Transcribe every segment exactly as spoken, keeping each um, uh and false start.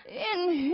in here.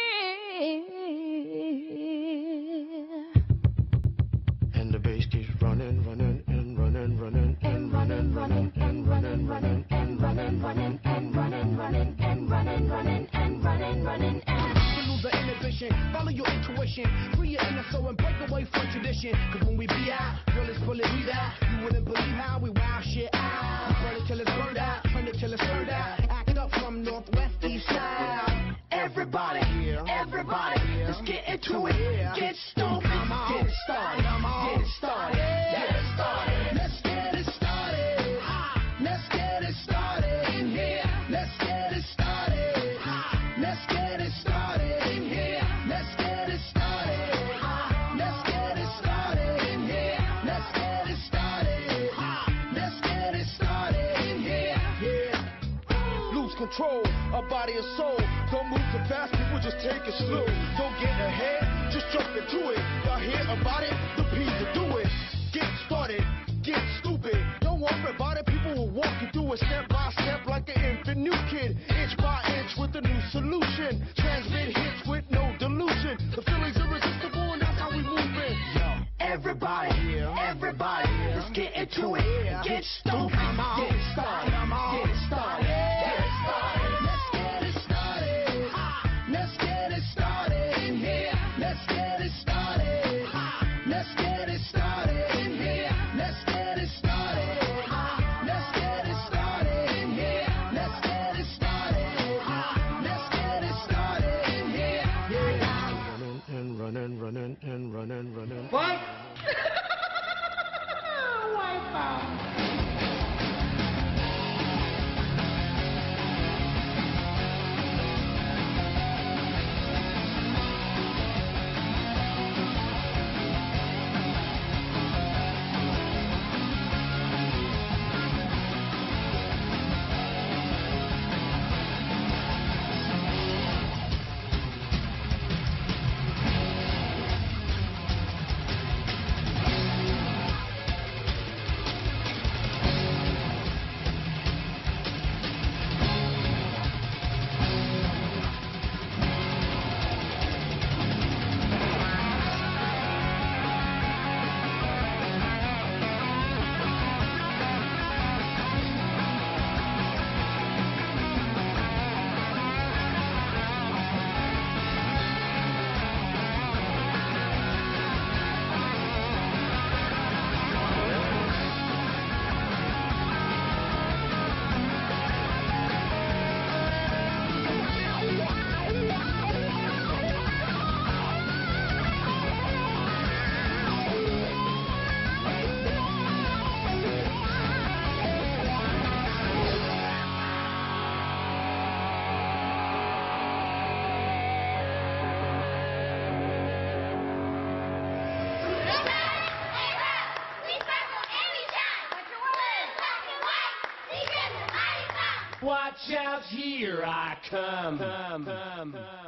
And the bass keeps running, running, and running, running, and running, running, and running, running, and running, running, and running, running, and running, running, and running, running, and lose the inhibition, follow your intuition, free your inner soul and break away from tradition. Cause when we be out, girl, it's pulling me out. You wouldn't believe how we wow shit out. We burn it till it's burned out, turn it till it's turned out. Act up from northwest, east side. Everybody, everybody, let's get into it. Get stoked, get it started, get it started, get it started. Let's get it started. Let's get it started in here. Let's get it started. Let's get it started in here. Let's get it started. Let's get it started in here. Let's get it started. Let's get it started in here. Yeah. Lose control of body and soul. Don't move too fast, people just take it slow. Don't get ahead, just jump into it. Y'all hear about it? The P's to do it. Get started, get stupid. Don't worry about it, people will walk you through it step by step like an infant new kid. Inch by inch with a new solution. Transmit hits with no delusion. The feeling's irresistible and that's how we move it. Everybody, everybody, let's get into it. Get stoked, get it started, get it started, get it started. Let's get it started. Let's get it started in here. Let's get it started. Let's get it started in here. Let's get it started. Let's get it started in here. Let's get it started. Let's get it started in here. running, and running, running, and running, running. What? Wipeout. Watch out, here I come. come, come, come.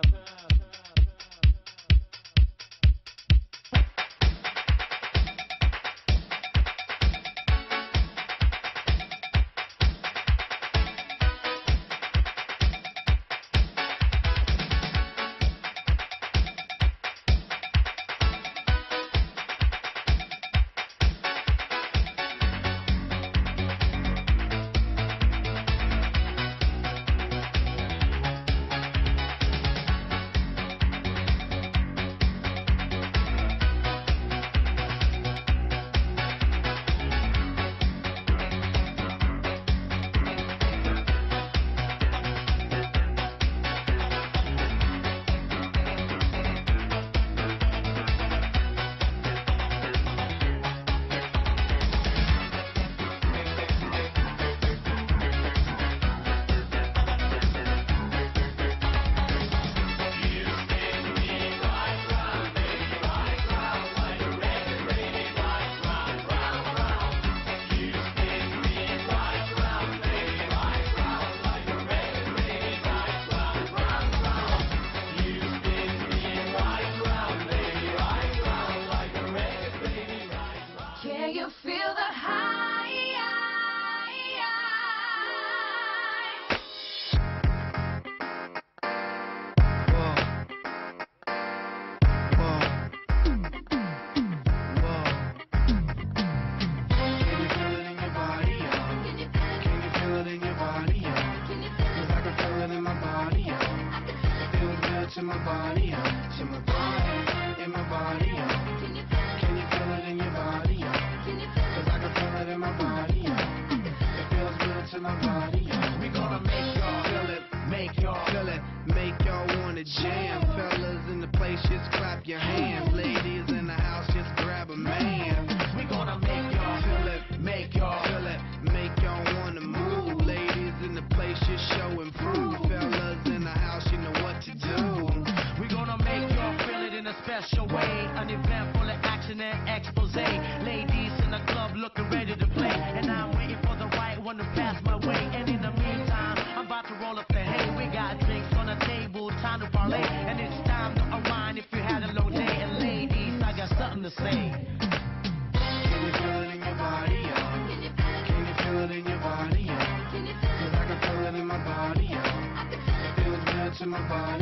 comes my way. And in the meantime, I'm about to roll up the hay. We got drinks on the table, time to parlay. And it's time to unwind if you had a low day. And ladies, I got something to say. Can you feel it in your body, yeah? Can you feel it in your body, yeah? Cause I can feel it in my body, yeah. It feels good to my body.